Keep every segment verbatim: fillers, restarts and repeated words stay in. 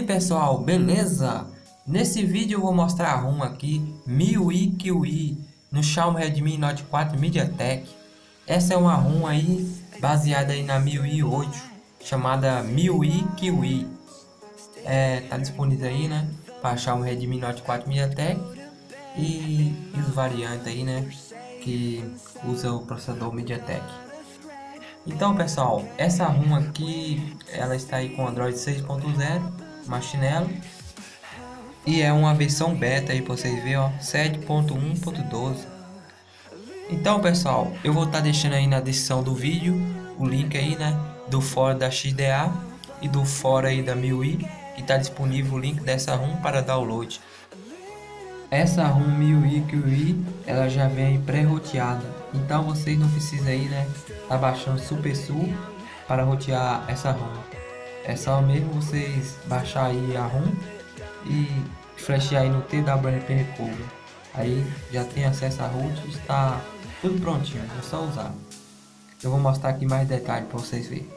pessoal, beleza? Nesse vídeo eu vou mostrar a ROM aqui MIUI Kiwi no Xiaomi Redmi Note quatro MediaTek. Essa é uma ROM aí baseada aí na MIUI oito, chamada MIUI Kiwi. É, tá disponível aí, né, para Xiaomi Redmi Note quatro MediaTek e, e os variantes aí, né, que usa o processador MediaTek. Então pessoal, essa ROM aqui ela está aí com Android seis ponto zero, Marshmallow, e é uma versão beta aí para vocês verem, ó, sete ponto um ponto doze. Então pessoal, eu vou estar tá deixando aí na descrição do vídeo o link aí, né, do fórum da X D A e do fórum aí da MIUI, que está disponível o link dessa ROM para download. Essa ROM MIUI Kiwi ela já vem pré-roteada, então vocês não precisam aí, né, tá baixando SuperSU para rotear essa ROM. É só mesmo vocês baixar aí a ROM e flashar aí no T W M P Recover. Aí já tem acesso a root, está tudo prontinho, é só usar. Eu vou mostrar aqui mais detalhes para vocês verem.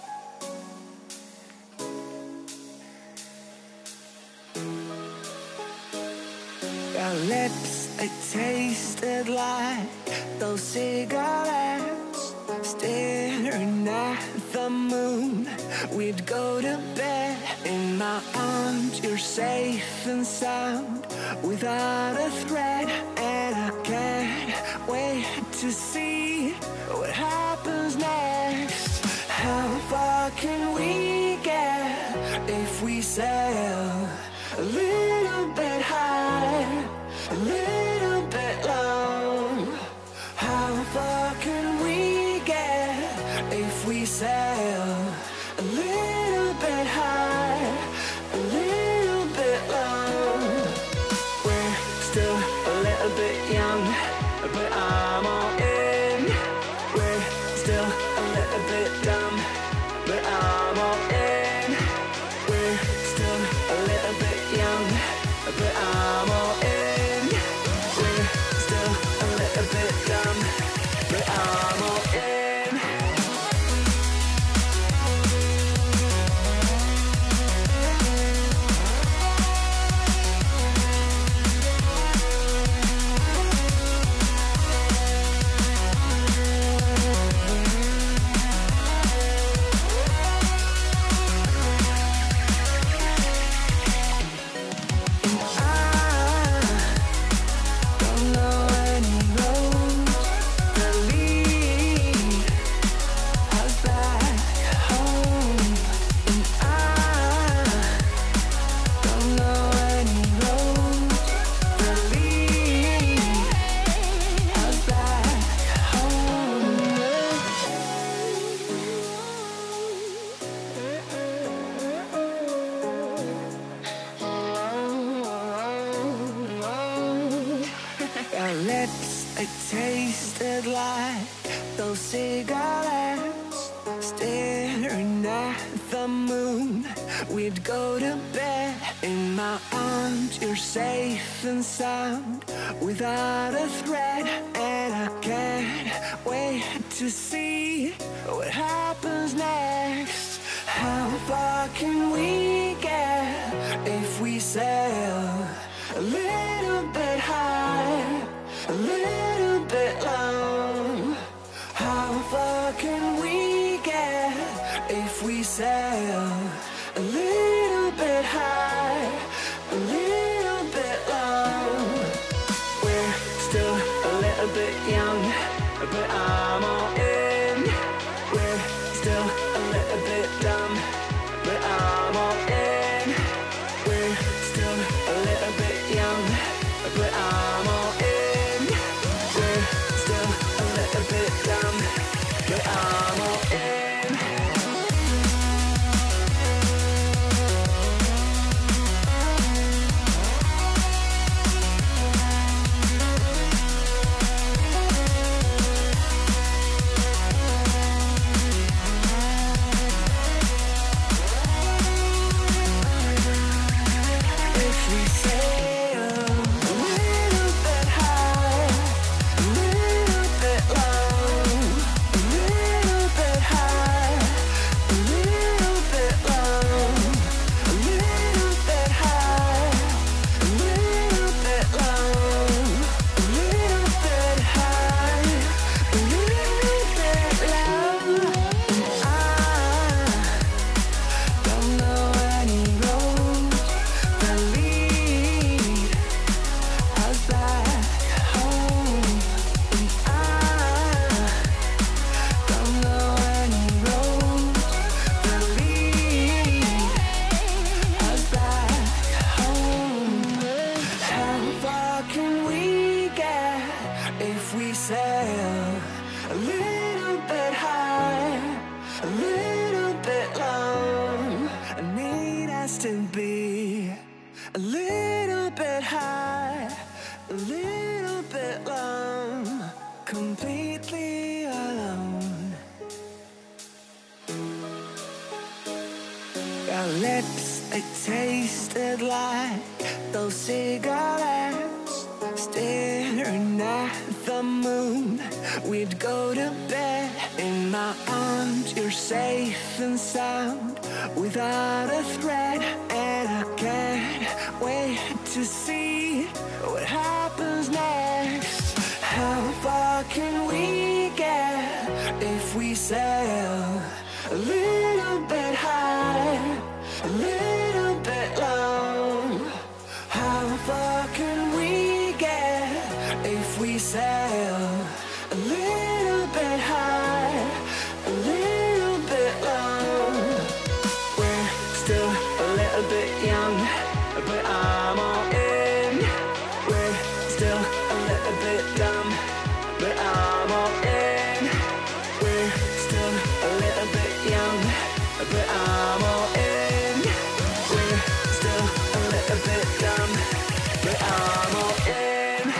Your lips, they tasted like those cigarettes. Staring at the moon, we'd go to bed. In my arms, you're safe and sound, without a threat. And I can't wait to see what happens next. How far can we get if we sail a little bit high, a little bit low? How far can we get if we sail a little bit high, a little bit low? We're still a little bit young, but I'm all in. We're still a little bit dumb, but I'm all in. We're still a little bit young, but I'm all in. We're still a little bit dumb, but I'm all in. Your lips, they tasted like those cigarettes. Staring at the moon, we'd go to bed. In my arms, you're safe and sound, without a threat. And I can't wait to see what happens next. How far can we get if we sail a little bit high, a little bit low? How far can we get if we sail a little bit high, a little bit low? We're still a little bit young, but I'm all in. We're still a little bit dumb, but I'm all in. We're still a little a little bit long. I need us to be a little bit high, a little bit long, completely alone. Our lips, they tasted like those cigarettes, staring at the moon. We'd go to bed in my arms, you're safe and sound, without a threat. And I can't wait to see what happens next. How far can we get if we sail a little bit high, a little bit long? How far can we get if we sail a little bit high, a little bit long? We're still a little bit young, but I'm all in. We're still a little bit dumb, but I'm all in. We're still a little bit young, but I'm all in. We're still a little bit dumb, but I'm all in.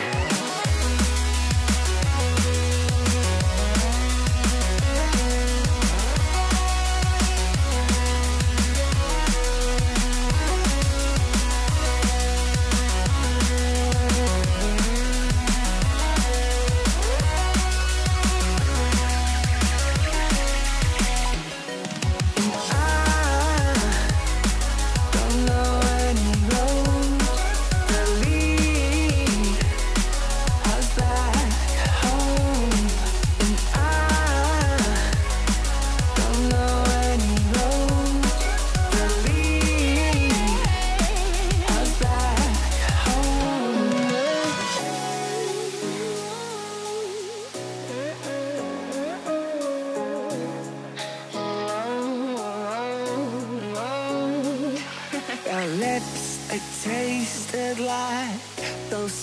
Our lips, they tasted like those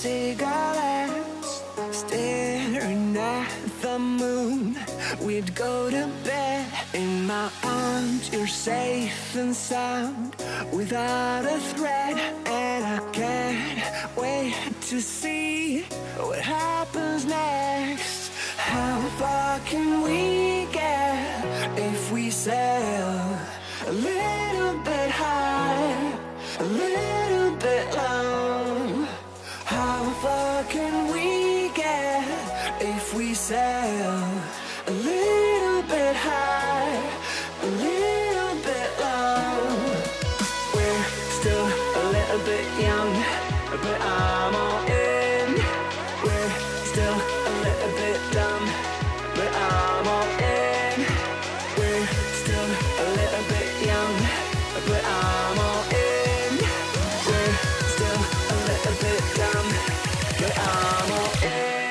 cigarettes, staring at the moon. We'd go to bed in my arms, you're safe and sound, without a threat. And I can't wait to see what happens next. How far can we get if we sail a little bit high, a little bit long? How far can we get if we sail a little bit high, a little bit long? We're still a little bit young, but I'm all in. We're still a little bit dumb, but I'm all in. We're still a little bit young, but I'm all in. We're still a little bit dumb, but I'm all in.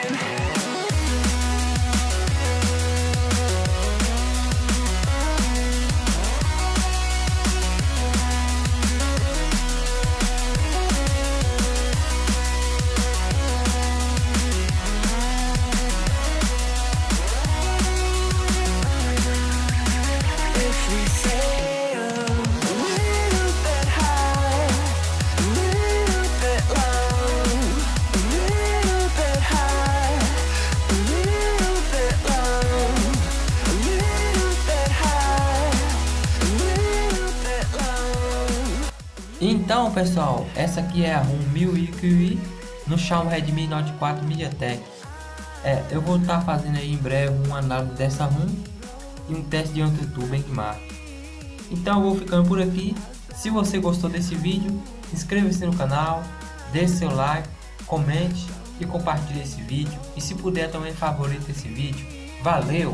Então pessoal, essa aqui é a ROM MIUI Q I no Xiaomi Redmi Note quatro MediaTek. É, eu vou estar fazendo aí em breve uma análise dessa ROM e um teste de AnTuTu Benchmark. Então eu vou ficando por aqui. Se você gostou desse vídeo, inscreva-se no canal, deixe seu like, comente e compartilhe esse vídeo. E se puder também favorite esse vídeo. Valeu!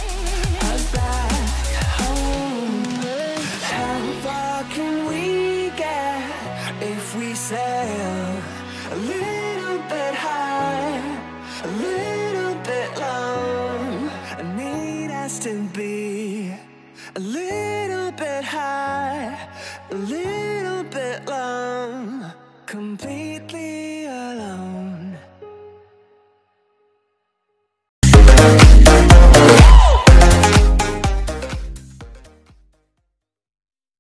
If we sail a little bit high, a little bit long, I need us to be a little bit high, a little bit long, completely